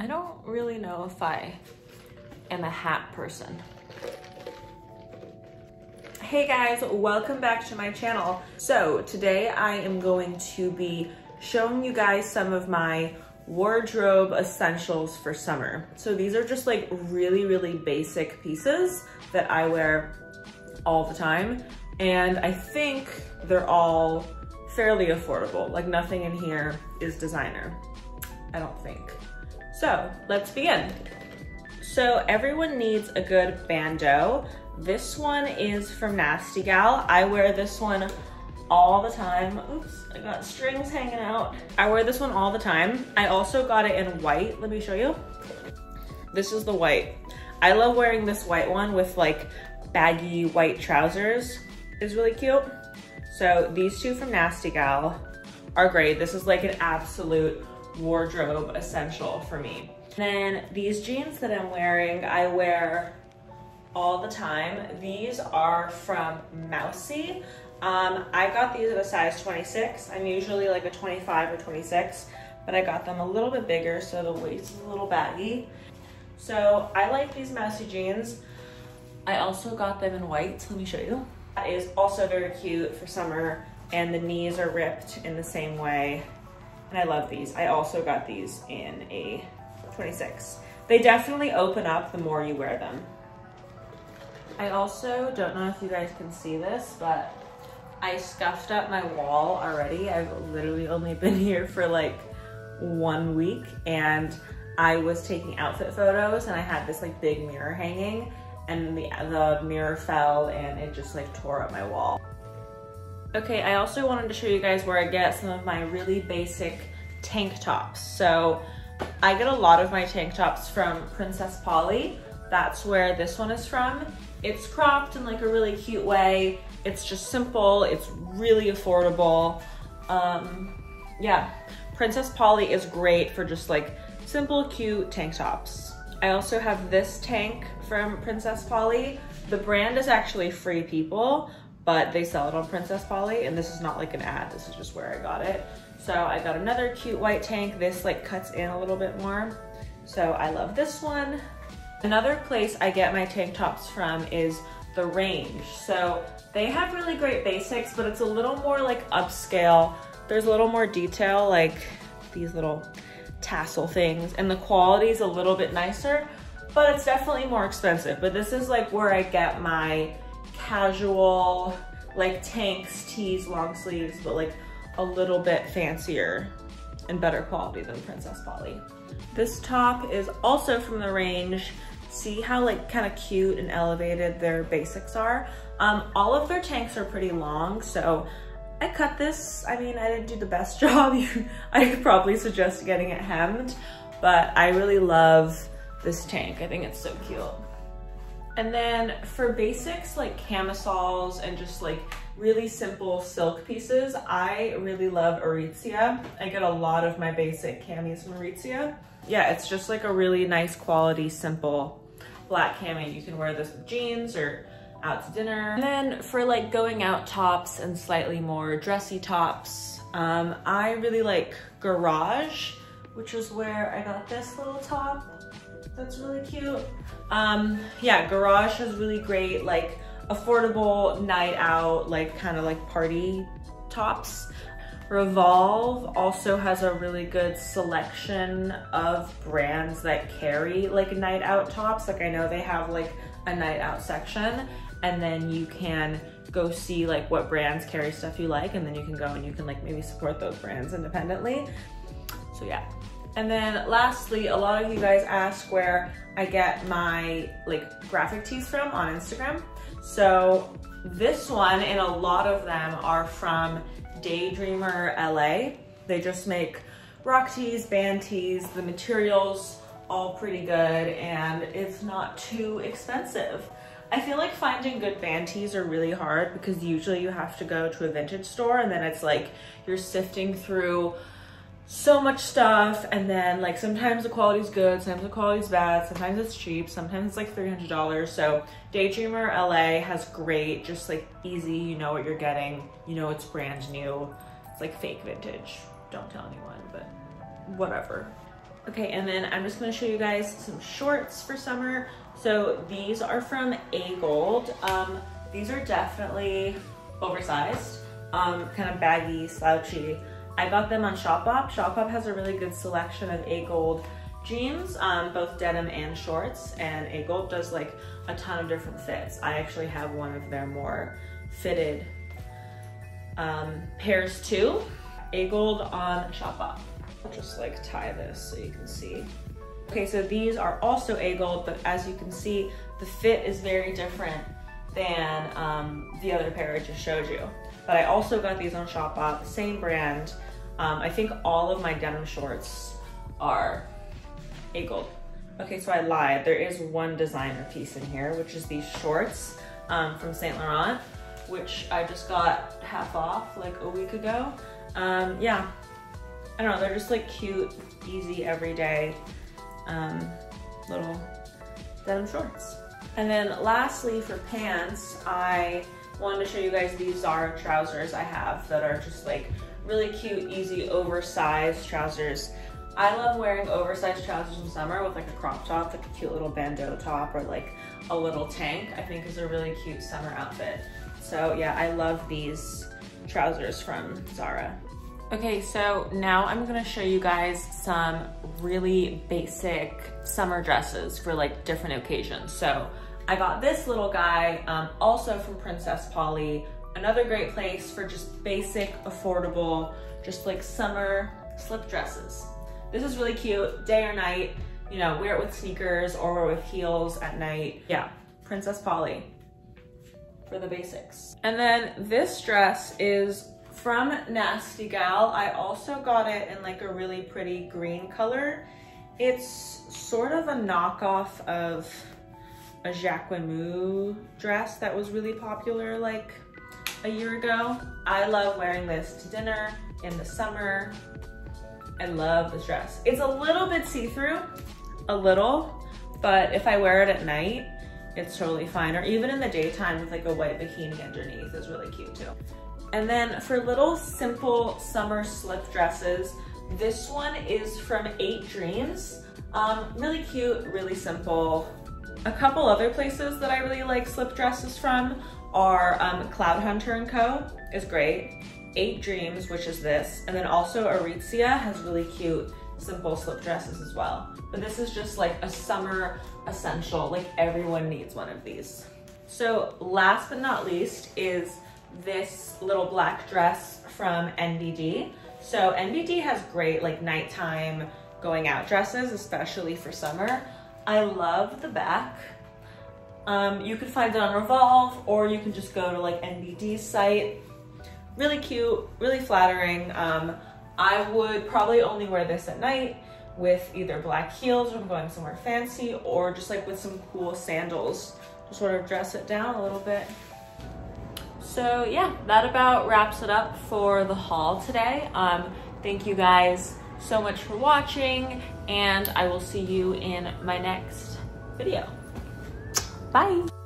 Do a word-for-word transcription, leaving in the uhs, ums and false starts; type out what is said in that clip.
I don't really know if I am a hat person. Hey guys, welcome back to my channel. So today I am going to be showing you guys some of my wardrobe essentials for summer. So these are just like really, really basic pieces that I wear all the time. And I think they're all fairly affordable. Like nothing in here is designer, I don't think. So let's begin. So everyone needs a good bandeau. This one is from Nasty Gal. I wear this one all the time. Oops, I got strings hanging out. I wear this one all the time. I also got it in white. Let me show you. This is the white. I love wearing this white one with like baggy white trousers. It's really cute. So these two from Nasty Gal are great. This is like an absolute wardrobe essential for me. Then these jeans that I'm wearing, I wear all the time. These are from Moussy. Um, I got these at a size twenty-six. I'm usually like a twenty-five or twenty-six, but I got them a little bit bigger so the waist is a little baggy. So I like these Moussy jeans. I also got them in white, so let me show you. That is also very cute for summer, and the knees are ripped in the same way. And I love these. I also got these in a twenty-six. They definitely open up the more you wear them. I also don't know if you guys can see this, but I scuffed up my wall already. I've literally only been here for like one week, and I was taking outfit photos and I had this like big mirror hanging, and the, the mirror fell and it just like tore up my wall. Okay, I also wanted to show you guys where I get some of my really basic tank tops. So I get a lot of my tank tops from Princess Polly. That's where this one is from. It's cropped in like a really cute way. It's just simple, it's really affordable. Um, yeah, Princess Polly is great for just like simple, cute tank tops. I also have this tank from Princess Polly. The brand is actually Free People, but they sell it on Princess Polly, and this is not like an ad, this is just where I got it. So I got another cute white tank. This like cuts in a little bit more. So I love this one. Another place I get my tank tops from is The Range. So they have really great basics, but it's a little more like upscale. There's a little more detail, like these little tassel things, and the quality is a little bit nicer, but it's definitely more expensive. But this is like where I get my casual, like tanks, tees, long sleeves, but like a little bit fancier and better quality than Princess Polly. This top is also from The Range. See how like kind of cute and elevated their basics are? Um, all of their tanks are pretty long, so I cut this. I mean, I didn't do the best job. I could probably suggest getting it hemmed, but I really love this tank. I think it's so cute. And then for basics like camisoles and just like really simple silk pieces, I really love Aritzia. I get a lot of my basic camis from Aritzia. Yeah, it's just like a really nice quality, simple black cami. You can wear this with jeans or out to dinner. And then for like going out tops and slightly more dressy tops, um, I really like Garage, which is where I got this little top. That's really cute. Um, yeah, Garage has really great, like affordable night out, like kind of like party tops. Revolve also has a really good selection of brands that carry like night out tops. Like I know they have like a night out section, and then you can go see like what brands carry stuff you like, and then you can go and you can like maybe support those brands independently. So yeah. And then lastly, a lot of you guys ask where I get my like graphic tees from on Instagram. So this one and a lot of them are from Daydreamer L A. They just make rock tees, band tees, the materials all pretty good, and it's not too expensive. I feel like finding good band tees are really hard because usually you have to go to a vintage store, and then it's like you're sifting through so much stuff, and then like sometimes the quality's good, sometimes the quality's bad, sometimes it's cheap, sometimes it's like three hundred dollars. So Daydreamer L A has great, just like easy, you know what you're getting, you know it's brand new, it's like fake vintage. Don't tell anyone, but whatever. Okay, and then I'm just gonna show you guys some shorts for summer. So these are from Agolde. Um, these are definitely oversized, um, kind of baggy, slouchy. I got them on Shopbop. Shopbop has a really good selection of Agolde jeans, um, both denim and shorts, and Agolde does like a ton of different fits. I actually have one of their more fitted um, pairs too. Agolde on Shopbop. I'll just like tie this so you can see. Okay, so these are also Agolde, but as you can see, the fit is very different than um, the other pair I just showed you. But I also got these on Shopbop, same brand. Um, I think all of my denim shorts are Agolde. Okay, so I lied. There is one designer piece in here, which is these shorts um, from Saint Laurent, which I just got half off like a week ago. Um, yeah, I don't know, they're just like cute, easy, everyday um, little denim shorts. And then lastly for pants, I wanted to show you guys these Zara trousers I have that are just like really cute, easy, oversized trousers. I love wearing oversized trousers in summer with like a crop top, like a cute little bandeau top or like a little tank. I think is a really cute summer outfit. So yeah, I love these trousers from Zara. Okay, so now I'm gonna show you guys some really basic summer dresses for like different occasions. So I got this little guy, um, also from Princess Polly. Another great place for just basic, affordable, just like summer slip dresses. This is really cute, day or night. You know, wear it with sneakers or wear it with heels at night. Yeah, Princess Polly for the basics. And then this dress is from Nasty Gal. I also got it in like a really pretty green color. It's sort of a knockoff of a Jacquemus dress that was really popular like a year ago. I love wearing this to dinner in the summer. I love this dress. It's a little bit see-through, a little, but if I wear it at night, it's totally fine. Or even in the daytime with like a white bikini underneath is really cute too. And then for little simple summer slip dresses, this one is from Eight Dreams. Um, really cute, really simple. A couple other places that I really like slip dresses from are um, Cloud Hunter and Co. is great. Eight Dreams, which is this. And then also Aritzia has really cute, simple slip dresses as well. But this is just like a summer essential, like everyone needs one of these. So last but not least is this little black dress from N B D. So N B D has great like nighttime going out dresses, especially for summer. I love the back. Um, you can find it on Revolve or you can just go to like N B D's site. Really cute, really flattering. Um, I would probably only wear this at night with either black heels if I'm going somewhere fancy or just like with some cool sandals to sort of dress it down a little bit. So yeah, that about wraps it up for the haul today. Um, thank you guys so much for watching and I will see you in my next video. Bye.